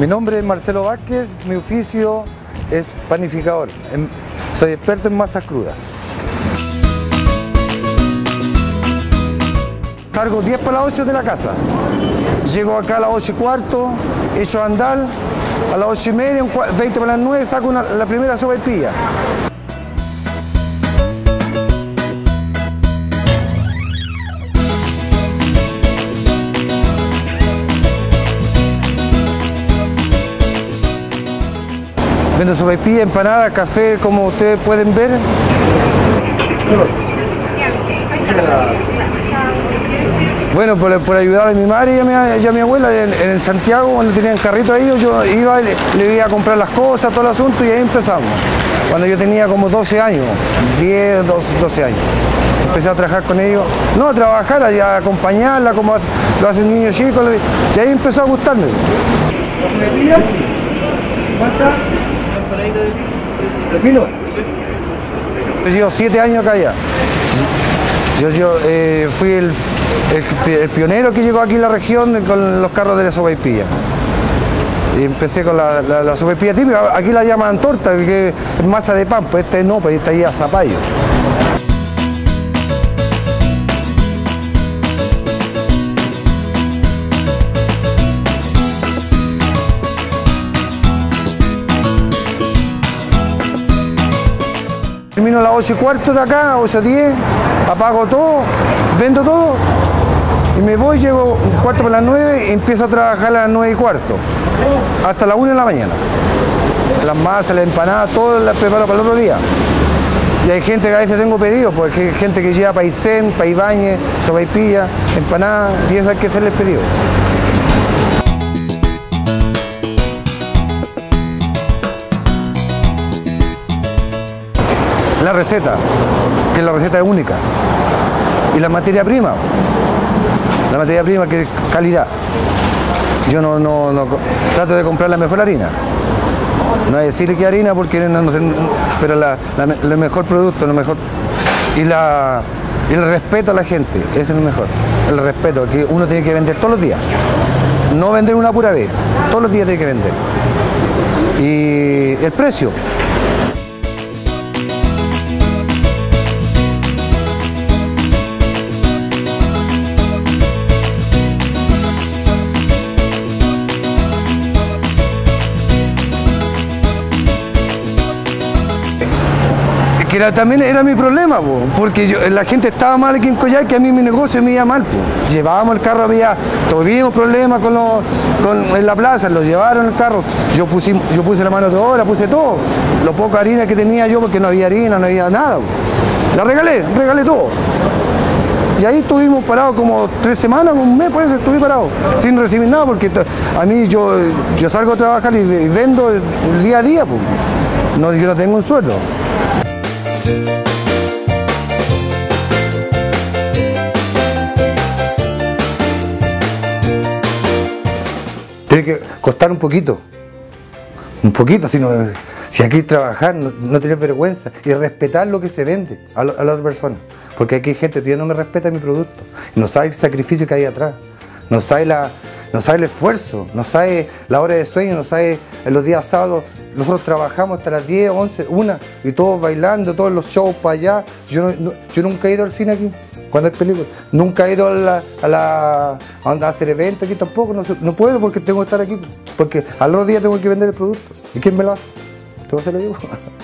Mi nombre es Marcelo Vázquez, mi oficio es panificador. Soy experto en masas crudas. Salgo 10 para las 8 de la casa. Llego acá a las 8:15, echo andal, a las 8:30, 20 para las 9 saco la primera sopaipilla. Vendo sopaipilla, empanada, café, como ustedes pueden ver. Bueno, por ayudar a mi madre y a mi abuela en Santiago, cuando tenían carrito ahí, yo iba y le iba a comprar las cosas, todo el asunto, y ahí empezamos. Cuando yo tenía como 12 años, 10, 12 años. Empecé a trabajar con ellos, no a trabajar, a acompañarla como lo hace un niño chico, y ahí empezó a gustarme. ¿De pino? Yo llevo 7 años acá ya. Yo fui el pionero que llegó aquí a la región con los carros de la sopaipilla. Y empecé con la sopaipilla típica, aquí la llaman torta, que es masa de pan, pues no, pues esta ya es zapallo. Termino a las 8:15 de acá, 8:10, apago todo, vendo todo y me voy, llego 1:15 para las 9 y empiezo a trabajar a las 9:15 hasta las 1 de la mañana. Las masas, las empanadas, todo las preparo para el otro día. Y hay gente que a veces tengo pedidos, porque hay gente que lleva paisén, paibañez, sopaipilla, empanadas, y eso hay que hacerles pedidos. La receta, que la receta es única, y la materia prima que es calidad. Yo no trato de comprar la mejor harina, no es decir que harina porque pero el mejor producto, lo mejor, y el respeto a la gente, ese es el mejor, el respeto que uno tiene que vender todos los días, no vender una pura vez, todos los días tiene que vender, y el precio. Que también era mi problema, porque la gente estaba mal aquí en Coyhaique, que a mí mi negocio me iba mal. Llevábamos el carro, tuvimos problemas en la plaza, lo llevaron el carro, yo puse la mano de obra, puse todo, lo poca harina que tenía yo, porque no había harina, no había nada. La regalé todo. Y ahí estuvimos parados como 3 semanas, un mes, por eso estuve parado, sin recibir nada, porque a mí yo salgo a trabajar y vendo el día a día, yo no tengo un sueldo. Tiene que costar un poquito, si aquí trabajar, no tener vergüenza y respetar lo que se vende a la otra persona, porque aquí hay gente que no me respeta mi producto, no sabe el sacrificio que hay atrás, no sabe el esfuerzo, no sabe la hora de sueño, no sabe los días sábados. Nosotros trabajamos hasta las 10, 11, 1 y todos bailando, todos los shows para allá. Yo nunca he ido al cine aquí, cuando hay películas. Nunca he ido a hacer eventos aquí tampoco. No puedo porque tengo que estar aquí. Porque al otro día tengo que vender el producto. ¿Y quién me lo hace? ¿Te vas a lo digo?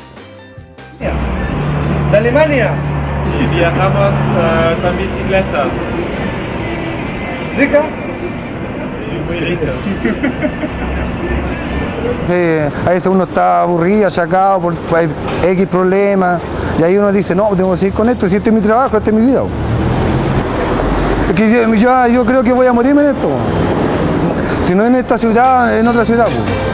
¿De Alemania? Sí, viajamos con bicicletas. ¿Rica? Sí, muy rica. A veces uno está aburrido, achacado por X problemas, y ahí uno dice, no, tengo que seguir con esto, si este es mi trabajo, esta es mi vida. Es que yo creo que voy a morirme en esto, si no en esta ciudad, en otra ciudad.